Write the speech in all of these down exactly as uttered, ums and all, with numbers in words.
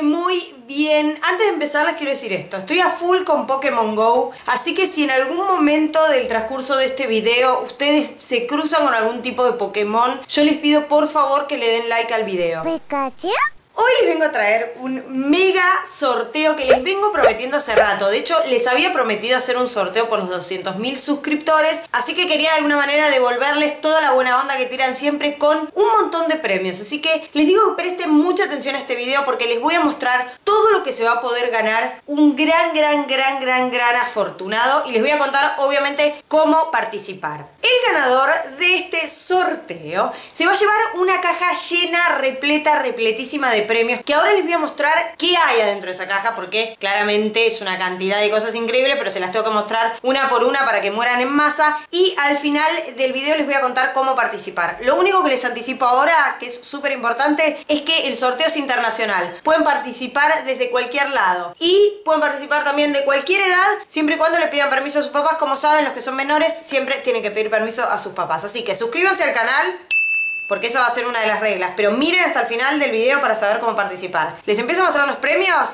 muy bien. Antes de empezar les quiero decir esto. Estoy a full con Pokémon Go, así que si en algún momento del transcurso de este video ustedes se cruzan con algún tipo de Pokémon, yo les pido por favor que le den like al video. ¿Pikachu? Hoy les vengo a traer un mega sorteo que les vengo prometiendo hace rato. De hecho, les había prometido hacer un sorteo por los doscientos mil suscriptores, así que quería de alguna manera devolverles toda la buena onda que tiran siempre con un montón de premios. Así que les digo que presten mucha atención a este video porque les voy a mostrar todo lo que se va a poder ganar un gran, gran, gran, gran, gran afortunado. Y les voy a contar, obviamente, cómo participar. El ganador de este sorteo se va a llevar una caja llena, repleta, repletísima de premios, que ahora les voy a mostrar qué hay adentro de esa caja, porque claramente es una cantidad de cosas increíbles, pero se las tengo que mostrar una por una para que mueran en masa. Y al final del video les voy a contar cómo participar. Lo único que les anticipo ahora, que es súper importante, es que el sorteo es internacional. Pueden participar desde cualquier lado y pueden participar también de cualquier edad, siempre y cuando le pidan permiso a sus papás. Como saben, los que son menores siempre tienen que pedir permiso a sus papás. Así que suscríbanse al canal, porque esa va a ser una de las reglas. Pero miren hasta el final del video para saber cómo participar. ¿Les empiezo a mostrar los premios?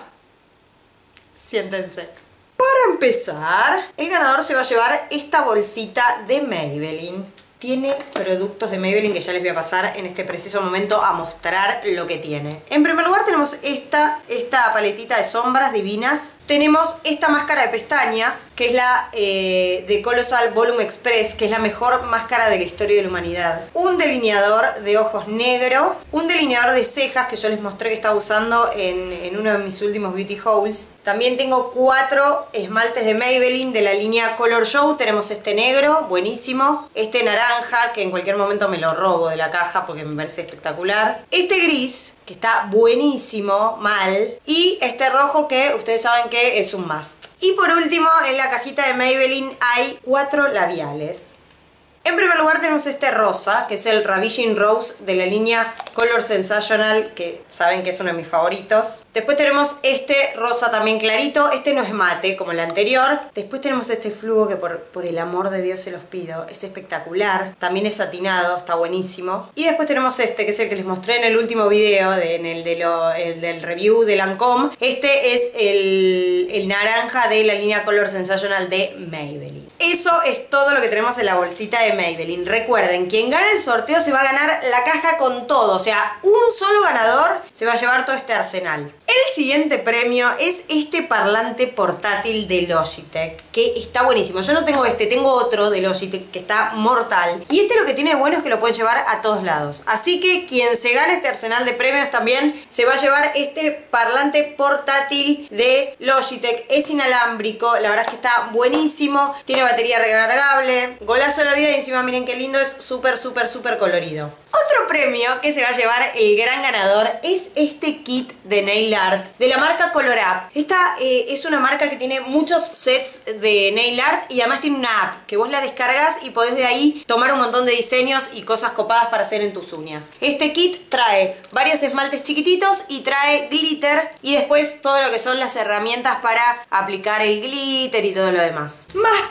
Siéntense. Para empezar, el ganador se va a llevar esta bolsita de Maybelline. Tiene productos de Maybelline que ya les voy a pasar en este preciso momento a mostrar lo que tiene. En primer lugar tenemos esta, esta paletita de sombras divinas. Tenemos esta máscara de pestañas, que es la eh, de Colossal Volume Express, que es la mejor máscara de la historia de la humanidad. Un delineador de ojos negro. Un delineador de cejas que yo les mostré que estaba usando en, en uno de mis últimos beauty hauls. También tengo cuatro esmaltes de Maybelline de la línea Color Show. Tenemos este negro, buenísimo. Este naranja, que en cualquier momento me lo robo de la caja porque me parece espectacular. Este gris, que está buenísimo, mal. Y este rojo, que ustedes saben que es un must. Y por último, en la cajita de Maybelline hay cuatro labiales. En primer lugar tenemos este rosa, que es el Ravishing Rose de la línea Color Sensational, que saben que es uno de mis favoritos. Después tenemos este rosa también clarito. Este no es mate, como el anterior. Después tenemos este fluo que por, por el amor de Dios se los pido. Es espectacular. También es satinado, está buenísimo. Y después tenemos este, que es el que les mostré en el último video, de, en el, de lo, el del review de Lancôme. Este es el, el naranja de la línea Color Sensational de Maybelline. Eso es todo lo que tenemos en la bolsita de Maybelline. Recuerden, quien gane el sorteo se va a ganar la caja con todo. O sea, un solo ganador se va a llevar todo este arsenal. El siguiente premio es este parlante portátil de Logitech, que está buenísimo. Yo no tengo este, tengo otro de Logitech que está mortal. Y este lo que tiene de bueno es que lo pueden llevar a todos lados. Así que quien se gane este arsenal de premios también se va a llevar este parlante portátil de Logitech. Es inalámbrico, la verdad es que está buenísimo. Tiene batería recargable, golazo de la vida, y encima miren qué lindo, es súper, súper, súper colorido. Otro premio que se va a llevar el gran ganador es este kit de nail art de la marca Color Up. Esta eh, es una marca que tiene muchos sets de nail art y además tiene una app que vos la descargas y podés de ahí tomar un montón de diseños y cosas copadas para hacer en tus uñas. Este kit trae varios esmaltes chiquititos y trae glitter y después todo lo que son las herramientas para aplicar el glitter y todo lo demás. ¡Más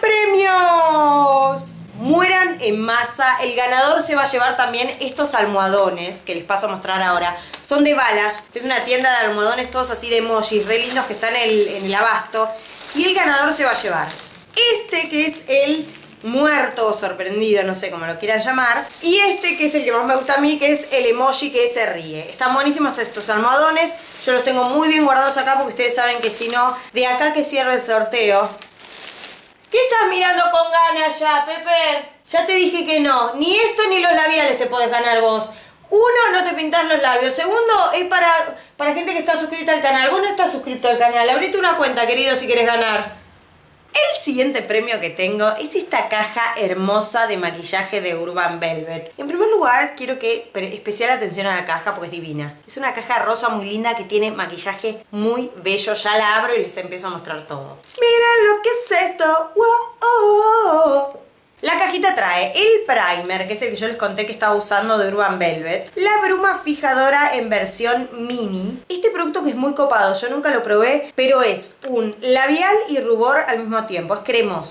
premios! Mueran en masa. El ganador se va a llevar también estos almohadones que les paso a mostrar ahora. Son de Balash, es una tienda de almohadones todos así de emojis, re lindos, que están en el, en el abasto. Y el ganador se va a llevar este, que es el muerto o sorprendido, no sé cómo lo quieran llamar. Y este, que es el que más me gusta a mí, que es el emoji que se ríe. Están buenísimos estos almohadones. Yo los tengo muy bien guardados acá porque ustedes saben que si no, de acá que cierro el sorteo. ¿Qué estás mirando con ganas ya, Pepe? Ya te dije que no. Ni esto ni los labiales te podés ganar vos. Uno, no te pintás los labios. Segundo, es para, para gente que está suscrita al canal. Vos no estás suscrito al canal. Abrite una cuenta, querido, si querés ganar. El siguiente premio que tengo es esta caja hermosa de maquillaje de Urban Velvet. En primer lugar, quiero que pre especial atención a la caja porque es divina. Es una caja rosa muy linda que tiene maquillaje muy bello. Ya la abro y les empiezo a mostrar todo. Miren lo que es esto. Wow, oh, oh. La cajita trae el primer, que es el que yo les conté que estaba usando de Urban Velvet. La bruma fijadora en versión mini. Este producto que es muy copado, yo nunca lo probé, pero es un labial y rubor al mismo tiempo, es cremoso.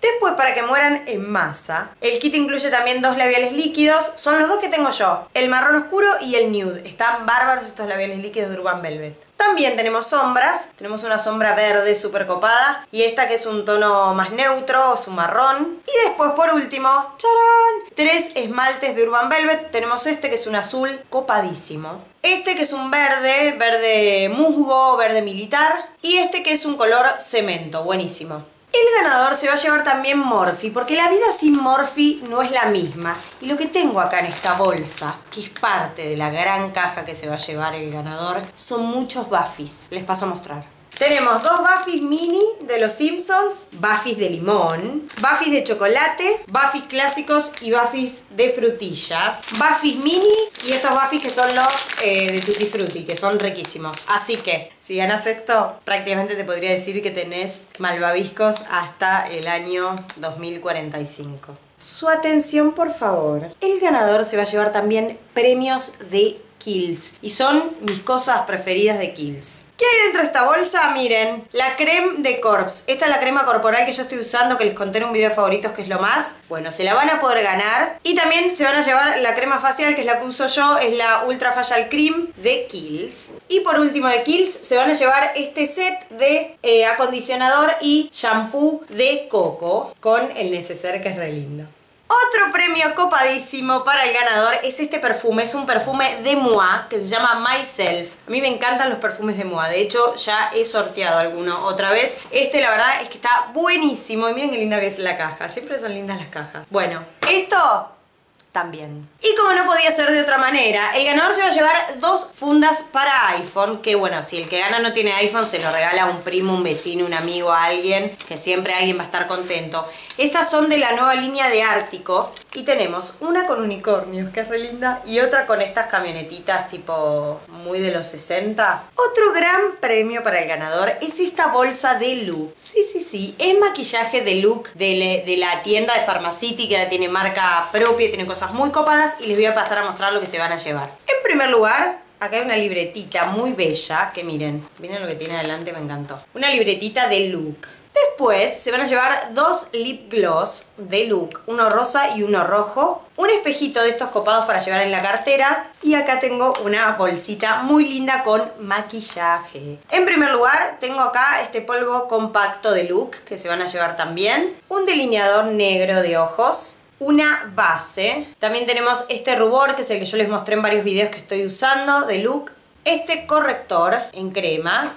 Después, para que mueran en masa, el kit incluye también dos labiales líquidos. Son los dos que tengo yo, el marrón oscuro y el nude. Están bárbaros estos labiales líquidos de Urban Velvet. También tenemos sombras. Tenemos una sombra verde súper copada y esta que es un tono más neutro, es un marrón. Y después, por último, ¡charán!, tres esmaltes de Urban Velvet. Tenemos este que es un azul copadísimo, este que es un verde, verde musgo, verde militar, y este que es un color cemento, buenísimo. El ganador se va a llevar también Morphe, porque la vida sin Morphe no es la misma. Y lo que tengo acá en esta bolsa, que es parte de la gran caja que se va a llevar el ganador, son muchos Buffys. Les paso a mostrar. Tenemos dos Buffys mini de los Simpsons, Buffys de limón, Buffys de chocolate, Buffys clásicos y Buffys de frutilla, Buffys mini y estos Buffys que son los eh, de Tutti Frutti, que son riquísimos. Así que, si ganas esto, prácticamente te podría decir que tenés malvaviscos hasta el año dos mil cuarenta y cinco. Su atención, por favor. El ganador se va a llevar también premios de Kiehl's y son mis cosas preferidas de Kiehl's. ¿Qué hay dentro de esta bolsa? Miren, la creme de Corps. Esta es la crema corporal que yo estoy usando, que les conté en un video de favoritos, que es lo más. Bueno, se la van a poder ganar. Y también se van a llevar la crema facial, que es la que uso yo, es la Ultra Facial Cream de Kiehl's. Y por último de Kiehl's se van a llevar este set de eh, acondicionador y shampoo de coco con el neceser, que es re lindo. Otro premio copadísimo para el ganador es este perfume. Es un perfume de Moi que se llama Myself. A mí me encantan los perfumes de Moi. De hecho, ya he sorteado alguno otra vez. Este, la verdad, es que está buenísimo. Y miren qué linda que es la caja. Siempre son lindas las cajas. Bueno, esto también. Y como no podía ser de otra manera, el ganador se va a llevar dos fundas para iPhone, que bueno, si el que gana no tiene iPhone, se lo regala a un primo, un vecino, un amigo, a alguien, que siempre alguien va a estar contento. Estas son de la nueva línea de Ártico y tenemos una con unicornios, que es re linda, y otra con estas camionetitas tipo muy de los sesenta. Otro gran premio para el ganador es esta bolsa de Look. Sí, sí, sí, es maquillaje de Look de, de la tienda de Pharmacity, que ahora tiene marca propia, tiene cosas muy copadas, y les voy a pasar a mostrar lo que se van a llevar. En primer lugar, acá hay una libretita muy bella, que miren, miren lo que tiene adelante, me encantó. Una libretita de Look. Después se van a llevar dos lip gloss de Look, uno rosa y uno rojo, un espejito de estos copados para llevar en la cartera, y acá tengo una bolsita muy linda con maquillaje. En primer lugar tengo acá este polvo compacto de Look que se van a llevar también, un delineador negro de ojos, una base, también tenemos este rubor que es el que yo les mostré en varios videos que estoy usando de Look, este corrector en crema.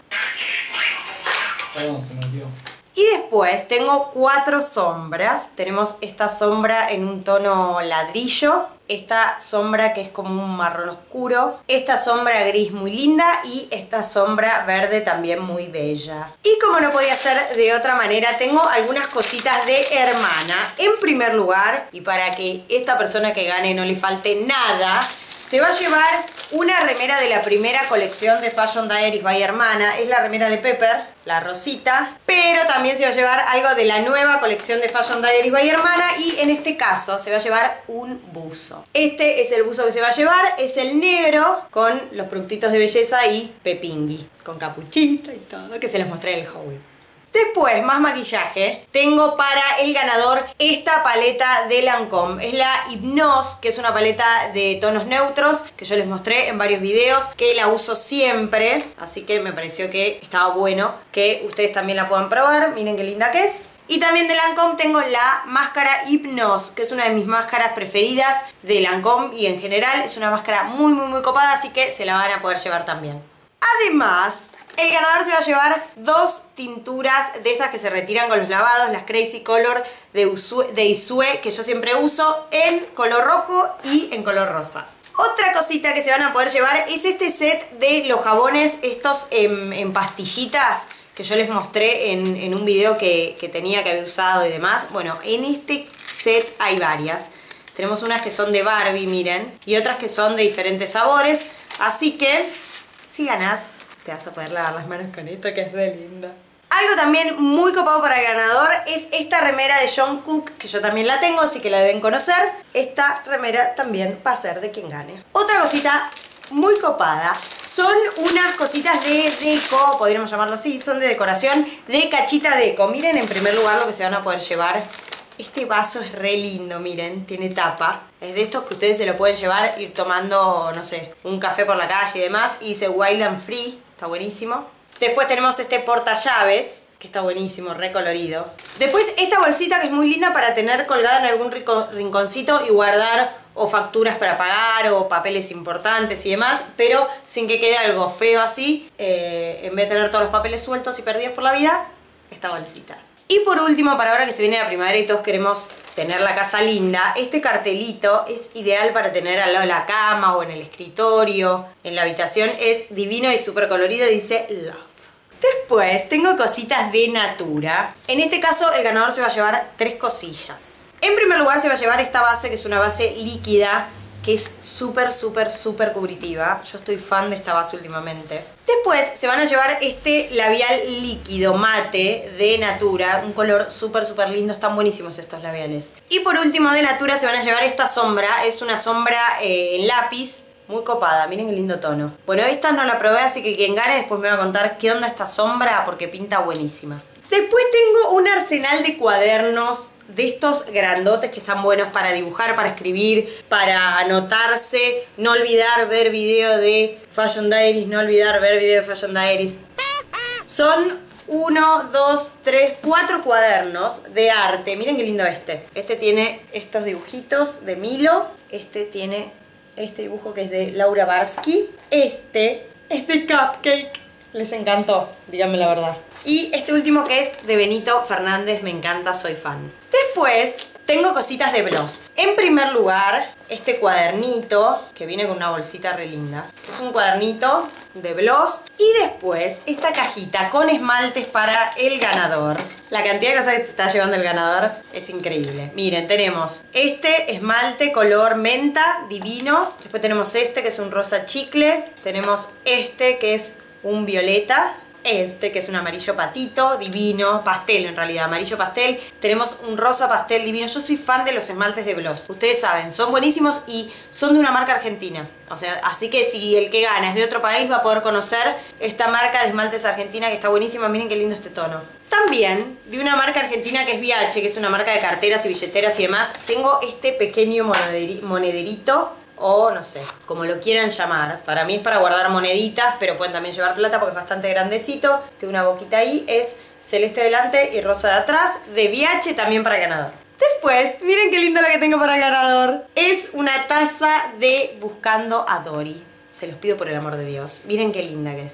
Perdón, se me olvidó. Y después tengo cuatro sombras. Tenemos esta sombra en un tono ladrillo, esta sombra que es como un marrón oscuro, esta sombra gris muy linda y esta sombra verde también muy bella. Y como no podía ser de otra manera, tengo algunas cositas de hermana. En primer lugar, y para que esta persona que gane no le falte nada, se va a llevar una remera de la primera colección de Fashion Diaries by Hermana. Es la remera de Pepper, la rosita. Pero también se va a llevar algo de la nueva colección de Fashion Diaries by Hermana. Y en este caso se va a llevar un buzo. Este es el buzo que se va a llevar. Es el negro con los productitos de belleza y pepingui. Con capuchita y todo, que se los mostré en el haul. Después, más maquillaje, tengo para el ganador esta paleta de Lancôme. Es la Hypnose, que es una paleta de tonos neutros, que yo les mostré en varios videos, que la uso siempre. Así que me pareció que estaba bueno que ustedes también la puedan probar. Miren qué linda que es. Y también de Lancôme tengo la máscara Hypnose, que es una de mis máscaras preferidas de Lancôme y en general. Es una máscara muy, muy, muy copada, así que se la van a poder llevar también. Además, el ganador se va a llevar dos tinturas de esas que se retiran con los lavados, las Crazy Color de, Usue, de Isue, que yo siempre uso en color rojo y en color rosa. Otra cosita que se van a poder llevar es este set de los jabones, estos en, en pastillitas, que yo les mostré en, en un video que, que tenía, que había usado y demás. Bueno, en este set hay varias. Tenemos unas que son de Barbie, miren, y otras que son de diferentes sabores. Así que, si ganás, te vas a poder lavar las manos con esto, que es re linda. Algo también muy copado para el ganador es esta remera de Jungkook, que yo también la tengo, así que la deben conocer. Esta remera también va a ser de quien gane. Otra cosita muy copada Son unas cositas de deco, podríamos llamarlo así, son de decoración de Cachita Deco. Miren en primer lugar lo que se van a poder llevar. Este vaso es re lindo, miren, tiene tapa. Es de estos que ustedes se lo pueden llevar, ir tomando, no sé, un café por la calle y demás. Y dice Wild and Free, está buenísimo. Después tenemos este portallaves, que está buenísimo, re colorido. Después esta bolsita que es muy linda para tener colgada en algún rinconcito y guardar o facturas para pagar o papeles importantes y demás, pero sin que quede algo feo así. Eh, en vez de tener todos los papeles sueltos y perdidos por la vida, esta bolsita. Y por último, para ahora que se viene la primavera y todos queremos tener la casa linda, este cartelito es ideal para tener al lado de la cama o en el escritorio, en la habitación. Es divino y súper colorido, dice Love. Después tengo cositas de Natura. En este caso el ganador se va a llevar tres cosillas. En primer lugar se va a llevar esta base, que es una base líquida, que es súper, súper, súper cubritiva. Yo estoy fan de esta base últimamente. Después se van a llevar este labial líquido mate de Natura, un color súper, súper lindo. Están buenísimos estos labiales. Y por último de Natura se van a llevar esta sombra. Es una sombra eh, en lápiz, muy copada. Miren qué lindo tono. Bueno, esta no la probé, así que quien gane después me va a contar qué onda esta sombra, porque pinta buenísima. Después tengo un arsenal de cuadernos de estos grandotes que están buenos para dibujar, para escribir, para anotarse. No olvidar ver video de Fashion Diaries, no olvidar ver video de Fashion Diaries. Son uno, dos, tres, cuatro cuadernos de arte. Miren qué lindo este. Este tiene estos dibujitos de Milo. Este tiene este dibujo que es de Laura Barsky. Este es de Cupcake. Les encantó, díganme la verdad. Y este último que es de Benito Fernández, me encanta, soy fan. Después tengo cositas de gloss. En primer lugar, este cuadernito que viene con una bolsita re linda. Es un cuadernito de gloss. Y después esta cajita con esmaltes para el ganador. La cantidad de cosas que se está llevando el ganador es increíble. Miren, tenemos este esmalte color menta, divino. Después tenemos este que es un rosa chicle. Tenemos este que es un violeta, este que es un amarillo patito, divino, pastel en realidad, amarillo pastel. Tenemos un rosa pastel divino. Yo soy fan de los esmaltes de gloss, ustedes saben, son buenísimos y son de una marca argentina. O sea, así que si el que gana es de otro país va a poder conocer esta marca de esmaltes argentina que está buenísima. Miren qué lindo este tono. También de una marca argentina que es V H, que es una marca de carteras y billeteras y demás, tengo este pequeño monederito, o no sé, como lo quieran llamar. Para mí es para guardar moneditas, pero pueden también llevar plata porque es bastante grandecito. Tiene una boquita ahí, es celeste delante y rosa de atrás, de V H, también para el ganador. Después, miren qué lindo lo que tengo para el ganador. Es una taza de Buscando a Dory. Se los pido por el amor de Dios. Miren qué linda que es.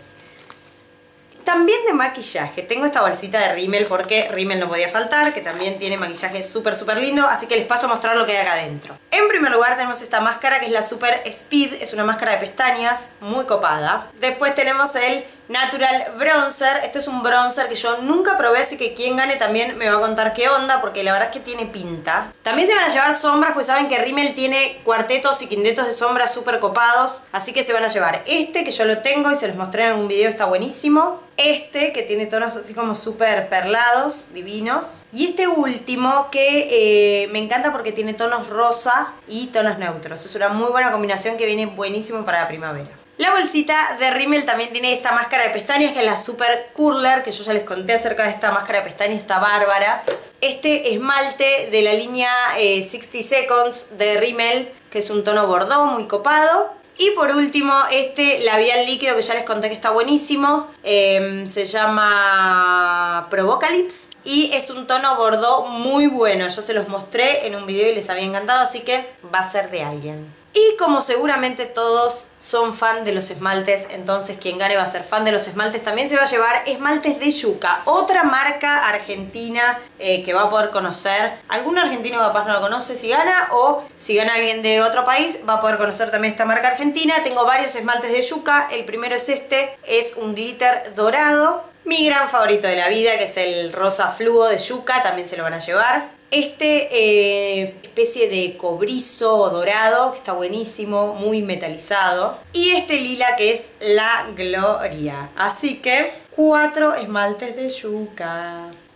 También de maquillaje, tengo esta bolsita de Rimmel porque Rimmel no podía faltar, que también tiene maquillaje súper súper lindo, así que les paso a mostrar lo que hay acá adentro. En primer lugar tenemos esta máscara que es la Super Speed, es una máscara de pestañas muy copada. Después tenemos el Natural Bronzer, este es un bronzer que yo nunca probé, así que quien gane también me va a contar qué onda, porque la verdad es que tiene pinta. También se van a llevar sombras, pues saben que Rimmel tiene cuartetos y quintetos de sombras súper copados, así que se van a llevar este, que yo lo tengo y se los mostré en algún video, está buenísimo. Este, que tiene tonos así como súper perlados, divinos. Y este último, que eh, me encanta porque tiene tonos rosa y tonos neutros. Es una muy buena combinación que viene buenísimo para la primavera. La bolsita de Rimmel también tiene esta máscara de pestañas, que es la Super Curler, que yo ya les conté acerca de esta máscara de pestañas, está bárbara. Este esmalte de la línea eh, sesenta Seconds de Rimmel, que es un tono bordó muy copado. Y por último, este labial líquido que ya les conté que está buenísimo. Eh, se llama Provocalypse y es un tono bordó muy bueno. Yo se los mostré en un video y les había encantado, así que va a ser de alguien. Y como seguramente todos son fan de los esmaltes, entonces quien gane va a ser fan de los esmaltes. También se va a llevar esmaltes de Yuka, otra marca argentina eh, que va a poder conocer. Algún argentino capaz no lo conoce si gana, o si gana alguien de otro país va a poder conocer también esta marca argentina. Tengo varios esmaltes de Yuka, el primero es este, es un glitter dorado. Mi gran favorito de la vida, que es el rosa fluo de Yuka, también se lo van a llevar. Este eh, especie de cobrizo dorado, que está buenísimo, muy metalizado. Y este lila, que es la Gloria. Así que, cuatro esmaltes de Yuka.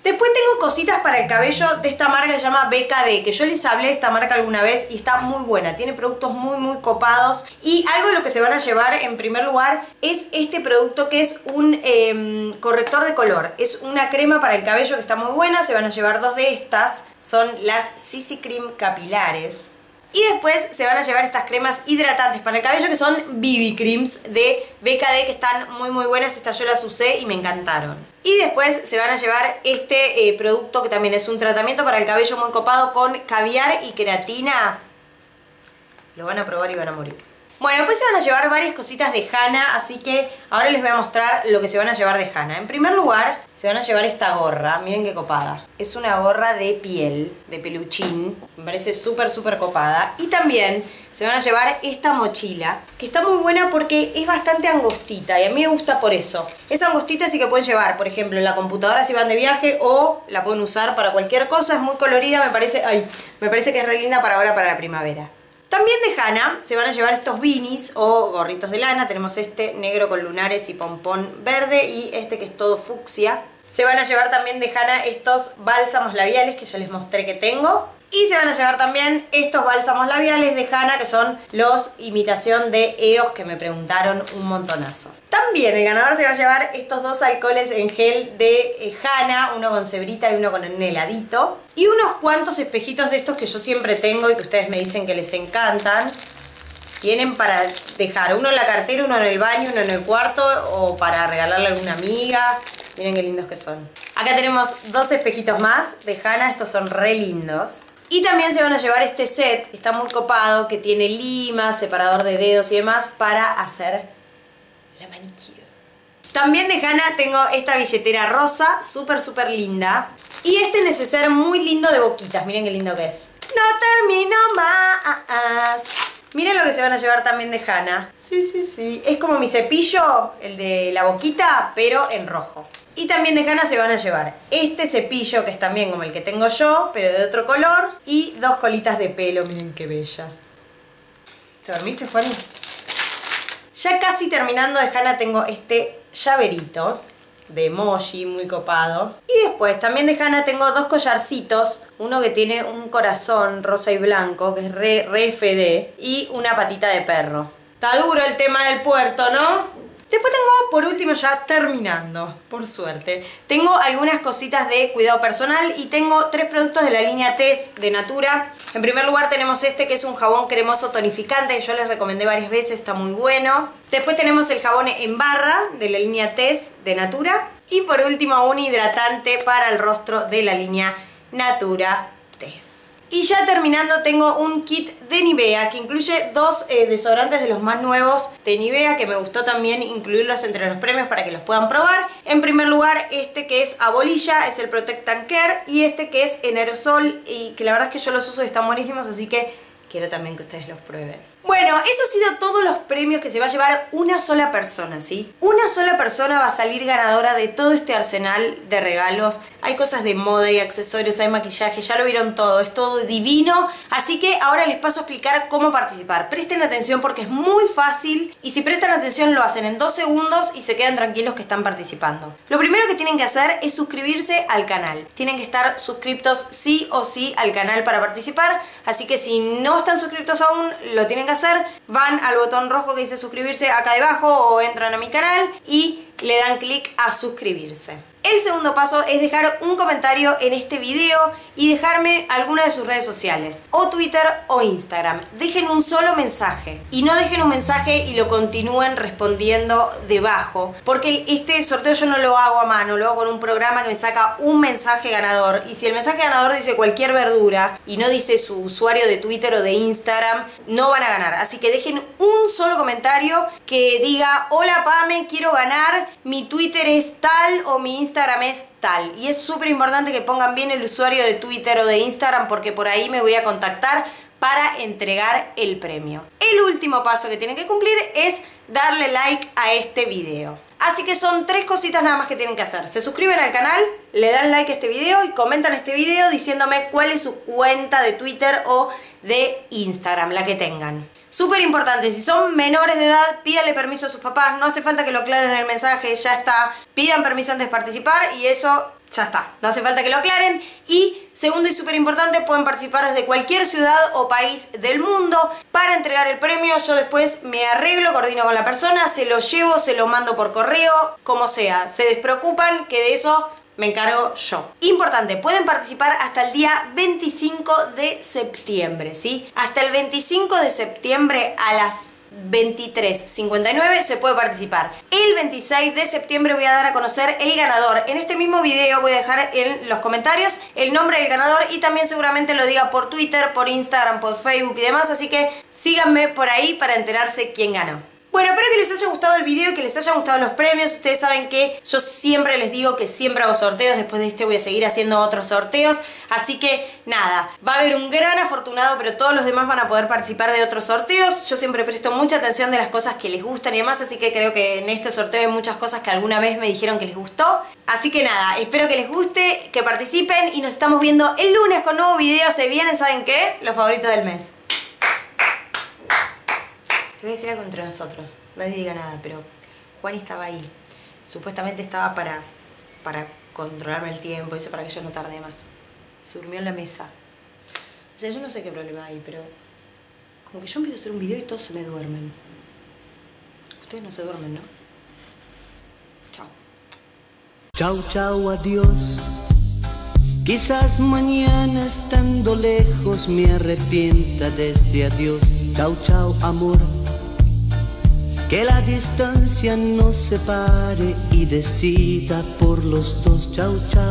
Después tengo cositas para el cabello de esta marca que se llama B K D, que yo les hablé de esta marca alguna vez y está muy buena. Tiene productos muy muy copados. Y algo de lo que se van a llevar en primer lugar es este producto que es un eh, corrector de color. Es una crema para el cabello que está muy buena. Se van a llevar dos de estas. Son las C C Cream capilares. Y después se van a llevar estas cremas hidratantes para el cabello que son B B Creams de B K D, que están muy muy buenas. Estas yo las usé y me encantaron. Y después se van a llevar este eh, producto que también es un tratamiento para el cabello muy copado con caviar y queratina. Lo van a probar y van a morir. Bueno, después se van a llevar varias cositas de Hanna, así que ahora les voy a mostrar lo que se van a llevar de Hanna. En primer lugar, se van a llevar esta gorra, miren qué copada. Es una gorra de piel, de peluchín, me parece súper súper copada. Y también se van a llevar esta mochila, que está muy buena porque es bastante angostita y a mí me gusta por eso. Es angostita, así que pueden llevar, por ejemplo, la computadora si van de viaje o la pueden usar para cualquier cosa. Es muy colorida, me parece, ay, me parece que es re linda para ahora, para la primavera. También de Hanna se van a llevar estos beanies o gorritos de lana. Tenemos este negro con lunares y pompón verde y este que es todo fucsia. Se van a llevar también de Hanna estos bálsamos labiales que ya les mostré que tengo. Y se van a llevar también estos bálsamos labiales de Hanna, que son los imitación de E O S, que me preguntaron un montonazo. También el ganador se va a llevar estos dos alcoholes en gel de Hanna, uno con cebrita y uno con un heladito. Y unos cuantos espejitos de estos que yo siempre tengo y que ustedes me dicen que les encantan. Tienen para dejar uno en la cartera, uno en el baño, uno en el cuarto o para regalarle a alguna amiga. Miren qué lindos que son. Acá tenemos dos espejitos más de Hanna, estos son re lindos. Y también se van a llevar este set, que está muy copado, que tiene lima, separador de dedos y demás para hacer la manicure. También de Hanna tengo esta billetera rosa, súper súper linda. Y este neceser muy lindo de boquitas, miren qué lindo que es. No termino más. Miren lo que se van a llevar también de Hanna. Sí, sí, sí. Es como mi cepillo, el de la boquita, pero en rojo. Y también de Hanna se van a llevar este cepillo, que es también como el que tengo yo, pero de otro color. Y dos colitas de pelo, miren qué bellas. ¿Te dormiste, Juani? Ya casi terminando de Hanna tengo este llaverito de emoji, muy copado. Y después también de Hanna tengo dos collarcitos. Uno que tiene un corazón rosa y blanco, que es re, re F D. Y una patita de perro. Está duro el tema del puerto, ¿no? Después tengo, por último, ya terminando, por suerte, tengo algunas cositas de cuidado personal y tengo tres productos de la línea Tess de Natura. En primer lugar tenemos este que es un jabón cremoso tonificante que yo les recomendé varias veces, está muy bueno. Después tenemos el jabón en barra de la línea Tess de Natura. Y por último un hidratante para el rostro de la línea Natura Tess. Y ya terminando tengo un kit de Nivea que incluye dos eh, desodorantes de los más nuevos de Nivea, que me gustó también incluirlos entre los premios para que los puedan probar. En primer lugar este que es a bolilla, es el Protect and Care, y este que es en aerosol y que la verdad es que yo los uso y están buenísimos, así que quiero también que ustedes los prueben. Bueno, eso ha sido todos los premios que se va a llevar una sola persona, ¿sí? Una sola persona va a salir ganadora de todo este arsenal de regalos. Hay cosas de moda y accesorios, hay maquillaje, ya lo vieron todo, es todo divino. Así que ahora les paso a explicar cómo participar. Presten atención porque es muy fácil y si prestan atención lo hacen en dos segundos y se quedan tranquilos que están participando. Lo primero que tienen que hacer es suscribirse al canal. Tienen que estar suscriptos sí o sí al canal para participar, así que si no están suscriptos aún, lo tienen que hacer. Van al botón rojo que dice suscribirse acá debajo o entran a mi canal y le dan clic a suscribirse. El segundo paso es dejar un comentario en este video y dejarme alguna de sus redes sociales, o Twitter o Instagram. Dejen un solo mensaje y no dejen un mensaje y lo continúen respondiendo debajo, porque este sorteo yo no lo hago a mano, lo hago con un programa que me saca un mensaje ganador, y si el mensaje ganador dice cualquier verdura y no dice su usuario de Twitter o de Instagram, no van a ganar. Así que dejen un solo comentario que diga: hola Pame, quiero ganar, mi Twitter es tal o mi Instagram Instagram es tal. Y es súper importante que pongan bien el usuario de Twitter o de Instagram, porque por ahí me voy a contactar para entregar el premio. El último paso que tienen que cumplir es darle like a este video. Así que son tres cositas nada más que tienen que hacer. Se suscriben al canal, le dan like a este video y comentan este video diciéndome cuál es su cuenta de Twitter o de Instagram, la que tengan. Súper importante, si son menores de edad, pídanle permiso a sus papás, no hace falta que lo aclaren en el mensaje, ya está. Pidan permiso antes de participar y eso Ya está, no hace falta que lo aclaren. Y segundo y súper importante, pueden participar desde cualquier ciudad o país del mundo. Para entregar el premio yo después me arreglo, coordino con la persona, se lo llevo, se lo mando por correo, como sea. Se despreocupan que de eso me encargo yo. Importante, pueden participar hasta el día veinticinco de septiembre, ¿sí? Hasta el veinticinco de septiembre a las veintitrés cincuenta y nueve se puede participar. El veintiséis de septiembre voy a dar a conocer el ganador. En este mismo video voy a dejar en los comentarios el nombre del ganador y también seguramente lo diga por Twitter, por Instagram, por Facebook y demás, así que síganme por ahí para enterarse quién ganó. Bueno, espero que les haya gustado el video, que les hayan gustado los premios. Ustedes saben que yo siempre les digo que siempre hago sorteos. Después de este voy a seguir haciendo otros sorteos. Así que nada, va a haber un gran afortunado, pero todos los demás van a poder participar de otros sorteos. Yo siempre presto mucha atención de las cosas que les gustan y demás, así que creo que en este sorteo hay muchas cosas que alguna vez me dijeron que les gustó. Así que nada, espero que les guste, que participen y nos estamos viendo el lunes con nuevo video. Se vienen, ¿saben qué? Los favoritos del mes. Les voy a decir algo entre nosotros, nadie diga nada, pero Juani estaba ahí. Supuestamente estaba para, para controlarme el tiempo, eso para que yo no tarde más. Se durmió en la mesa. O sea, yo no sé qué problema hay, pero como que yo empiezo a hacer un video y todos se me duermen. Ustedes no se duermen, ¿no? Chao. Chau, chau, adiós. Quizás mañana estando lejos me arrepienta de este adiós. Chau, chau, amor. Que la distancia nos separe y decida por los dos. Chau, chau.